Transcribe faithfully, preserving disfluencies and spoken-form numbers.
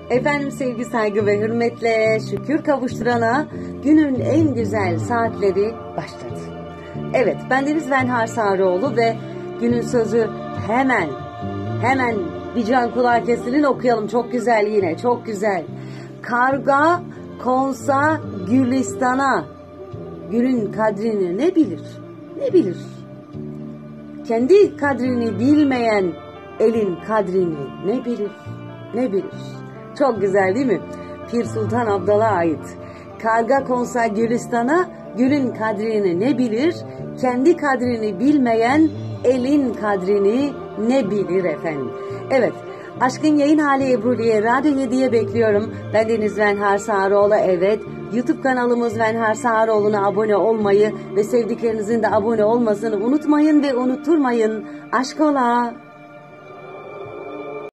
Efendim sevgi, saygı ve hürmetle şükür kavuşturana günün en güzel saatleri başladı. Evet, bendeniz Venhar Sarıoğlu ve günün sözü hemen, hemen bir can kulağı kesilin okuyalım. Çok güzel, yine çok güzel. Karga konsa Gülistan'a, gülün kadrini ne bilir, ne bilir? Kendi kadrini bilmeyen elin kadrini ne bilir, ne bilir? Çok güzel değil mi? Pir Sultan Abdal'a ait. Karga konsa Gülistan'a, gülün kadrini ne bilir? Kendi kadrini bilmeyen elin kadrini ne bilir efendim? Evet, Aşkın Yayın Hali Ebru'liye Radyo yediye bekliyorum. Ben Deniz Venhar Sarıoğlu, evet. YouTube kanalımız Venhar Sarıoğlu'na abone olmayı ve sevdiklerinizin de abone olmasını unutmayın ve unutturmayın. Aşk ola.